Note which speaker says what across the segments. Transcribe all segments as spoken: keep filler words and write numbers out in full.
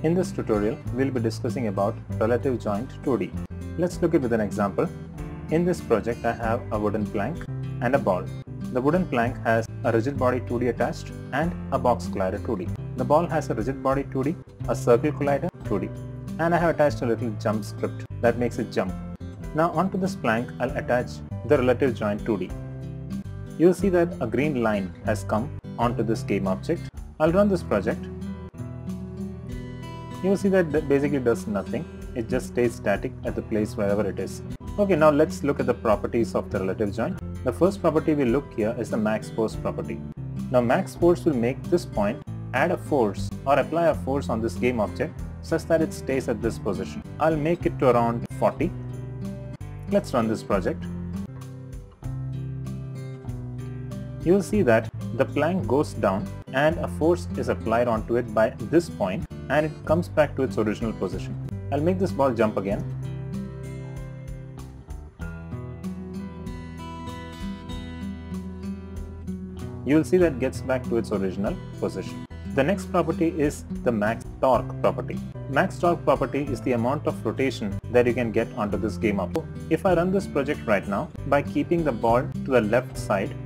Speaker 1: In this tutorial, we'll be discussing about relative joint two D. Let's look at it with an example. In this project, I have a wooden plank and a ball. The wooden plank has a rigid body two D attached and a box collider two D. The ball has a rigid body two D, a circle collider two D, and I have attached a little jump script that makes it jump. Now onto this plank, I'll attach the relative joint two D. You'll see that a green line has come onto this game object. I'll run this project. You'll see that it basically does nothing. It just stays static at the place wherever it is. Okay, now let's look at the properties of the relative joint. The first property we look here is the max force property. Now max force will make this point add a force or apply a force on this game object such that it stays at this position. I'll make it to around forty. Let's run this project. You'll see that the plank goes down and a force is applied onto it by this point and it comes back to its original position. I'll make this ball jump again. You'll see that it gets back to its original position. The next property is the max torque property. Max torque property is the amount of rotation that you can get onto this game object. If I run this project right now by keeping the ball to the left side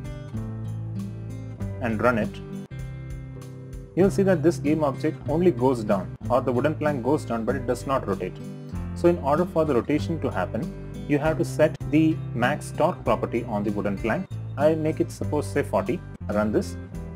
Speaker 1: and run it, you'll see that this game object only goes down, or the wooden plank goes down, but it does not rotate. So in order for the rotation to happen, you have to set the max torque property on the wooden plank. I make it suppose say forty. Run this.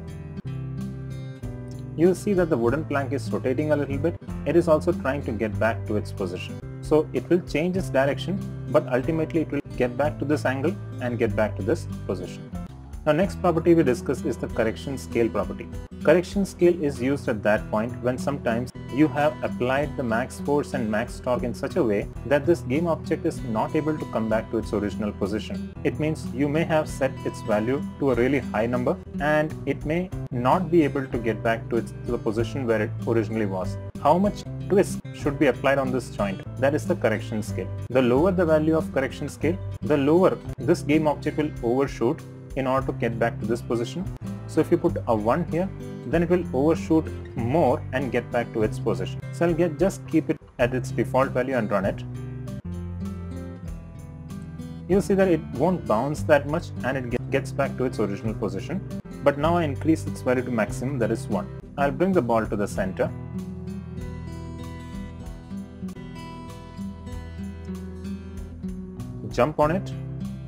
Speaker 1: You'll see that the wooden plank is rotating a little bit. It is also trying to get back to its position. So it will change its direction, but ultimately it will get back to this angle and get back to this position. Now next property we discuss is the correction scale property. Correction scale is used at that point when sometimes you have applied the max force and max torque in such a way that this game object is not able to come back to its original position. It means you may have set its value to a really high number and it may not be able to get back to, its, to the position where it originally was. How much twist should be applied on this joint? That is the correction scale. The lower the value of correction scale, the lower this game object will overshoot in order to get back to this position. So if you put a one here, then it will overshoot more and get back to its position. So I'll get, just keep it at its default value and run it. You'll see that it won't bounce that much and it get, gets back to its original position. But now I increase its value to maximum, that is one. I'll bring the ball to the center. Jump on it.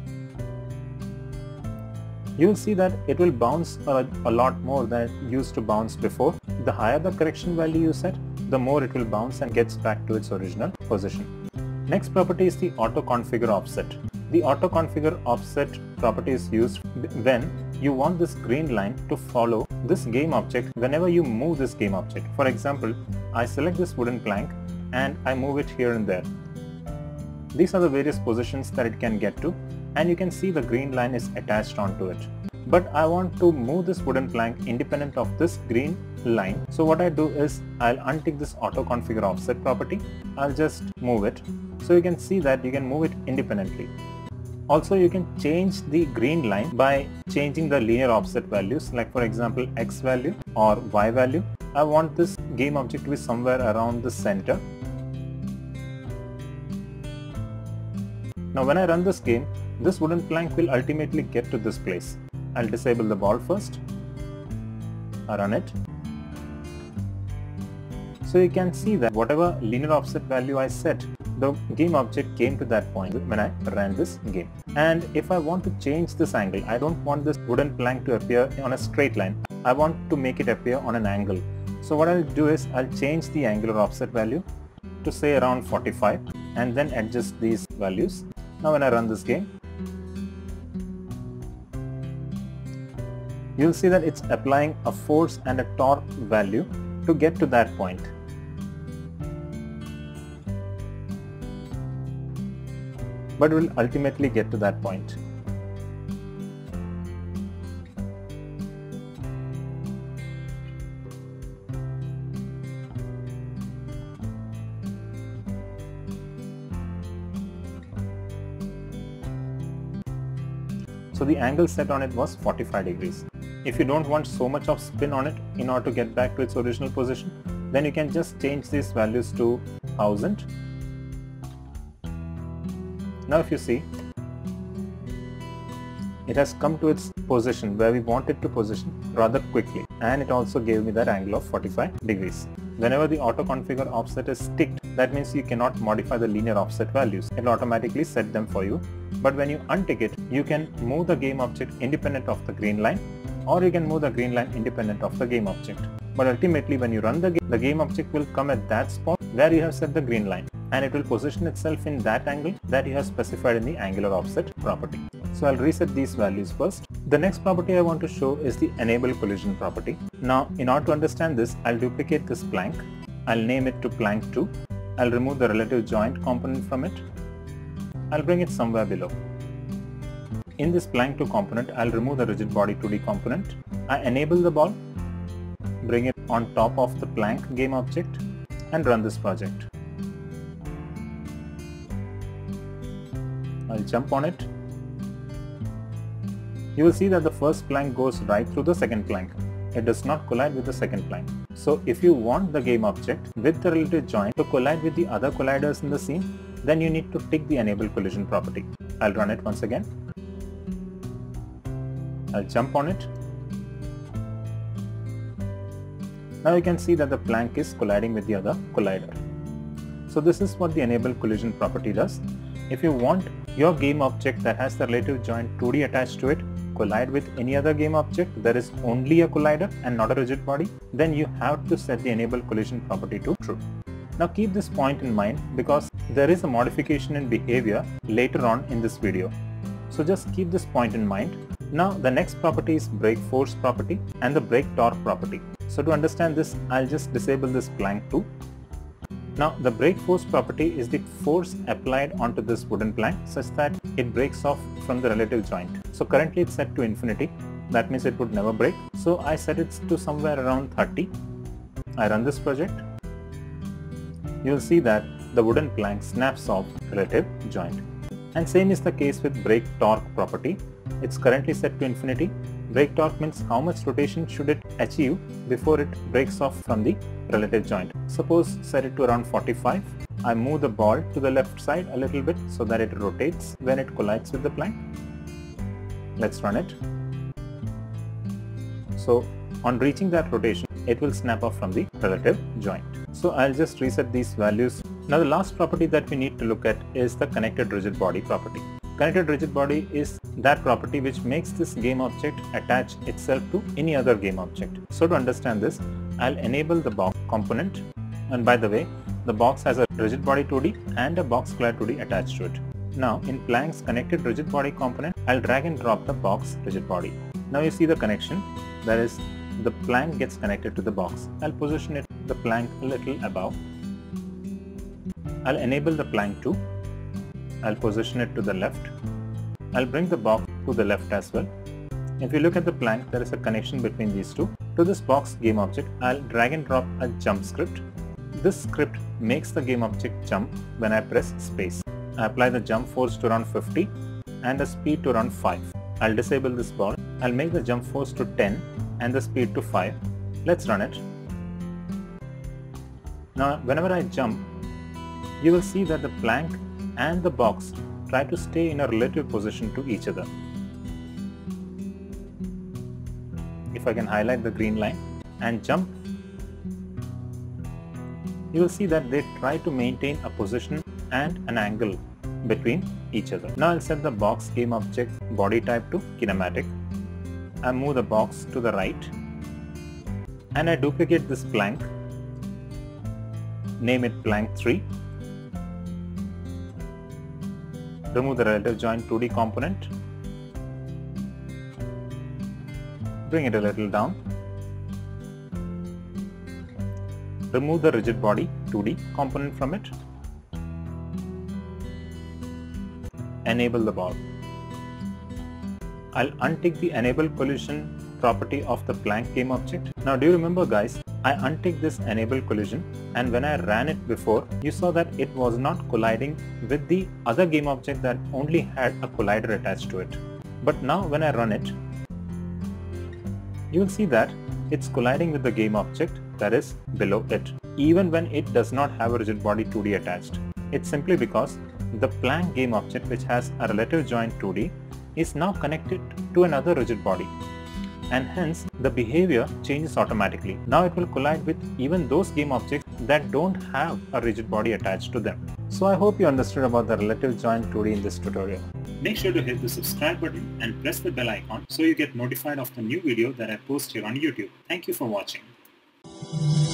Speaker 1: You'll see that it will bounce a, a lot more than it used to bounce before. The higher the correction value you set, the more it will bounce and gets back to its original position. Next property is the auto configure offset. The auto configure offset property is used when you want this green line to follow this game object whenever you move this game object. For example, I select this wooden plank and I move it here and there. These are the various positions that it can get to, and you can see the green line is attached onto it. But I want to move this wooden plank independent of this green line. So what I do is I'll untick this auto configure offset property. I'll just move it. So you can see that you can move it independently. Also you can change the green line by changing the linear offset values, like for example X value or Y value. I want this game object to be somewhere around the center. Now when I run this game, this wooden plank will ultimately get to this place. I'll disable the ball first. I run it. So you can see that whatever linear offset value I set, the game object came to that point when I ran this game. And if I want to change this angle, I don't want this wooden plank to appear on a straight line. I want to make it appear on an angle. So what I'll do is I'll change the angular offset value to say around forty-five and then adjust these values. Now when I run this game, you'll see that it's applying a force and a torque value to get to that point. But it will ultimately get to that point. So the angle set on it was forty-five degrees. If you don't want so much of spin on it in order to get back to its original position, then you can just change these values to one thousand. Now if you see, it has come to its position where we want it to position rather quickly, and it also gave me that angle of forty-five degrees. Whenever the auto configure offset is ticked, that means you cannot modify the linear offset values. It will automatically set them for you. But when you untick it, you can move the game object independent of the green line, or you can move the green line independent of the game object. But ultimately when you run the game, the game object will come at that spot where you have set the green line, and it will position itself in that angle that you have specified in the angular offset property. So I'll reset these values first. The next property I want to show is the enable collision property. Now in order to understand this, I'll duplicate this plank. I'll name it to plank two. I'll remove the relative joint component from it. I'll bring it somewhere below. In this plank two component, I'll remove the rigid body two D component. I enable the ball, bring it on top of the plank game object, and run this project. I'll jump on it. You will see that the first plank goes right through the second plank. It does not collide with the second plank. So if you want the game object with the relative joint to collide with the other colliders in the scene, then you need to tick the enable collision property. I'll run it once again. I'll jump on it. Now you can see that the plank is colliding with the other collider. So this is what the enable collision property does. If you want your game object that has the relative joint two D attached to it collide with any other game object that is only a collider and not a rigid body, then you have to set the enable collision property to true. Now keep this point in mind because there is a modification in behavior later on in this video. So just keep this point in mind. Now the next property is brake force property and the brake torque property. So to understand this, I'll just disable this plank too. Now the brake force property is the force applied onto this wooden plank such that it breaks off from the relative joint. So currently it's set to infinity, that means it would never break. So I set it to somewhere around thirty. I run this project. You will see that the wooden plank snaps off relative joint. And same is the case with brake torque property. It's currently set to infinity. Brake torque means how much rotation should it achieve before it breaks off from the relative joint. Suppose set it to around forty-five. I move the ball to the left side a little bit so that it rotates when it collides with the plank. Let's run it. So on reaching that rotation, it will snap off from the relative joint. So I'll just reset these values. Now the last property that we need to look at is the connected rigid body property. Connected rigid body is that property which makes this game object attach itself to any other game object. So to understand this, I'll enable the box component, and by the way, the box has a rigid body two D and a box collider two D attached to it. Now in plank's connected rigid body component, I'll drag and drop the box rigid body. Now you see the connection, that is the plank gets connected to the box. I'll position it the plank a little above. I'll enable the plank too. I'll position it to the left. I'll bring the box to the left as well. If you look at the plank, there is a connection between these two. To this box game object, I'll drag and drop a jump script. This script makes the game object jump when I press space. I apply the jump force to around fifty and the speed to around five. I'll disable this ball. I'll make the jump force to ten and the speed to five. Let's run it. Now whenever I jump, you will see that the plank and the box try to stay in a relative position to each other. If I can highlight the green line and jump, you will see that they try to maintain a position and an angle between each other. Now I'll set the box game object body type to kinematic. I move the box to the right and I duplicate this plank, name it plank three. Remove the relative joint two D component, bring it a little down, remove the rigid body two D component from it, enable the ball. I'll untick the enable collision property of the plank game object. Now do you remember guys, I unticked this enable collision, and when I ran it before, you saw that it was not colliding with the other game object that only had a collider attached to it. But now when I run it, you will see that it's colliding with the game object that is below it. even when it does not have a rigid body two D attached. It's simply because the plank game object, which has a relative joint two D, is now connected to another rigid body, and hence the behavior changes automatically. Now it will collide with even those game objects that don't have a rigid body attached to them. So I hope you understood about the relative joint two D in this tutorial. Make sure to hit the subscribe button and press the bell icon so you get notified of the new video that I post here on YouTube. Thank you for watching.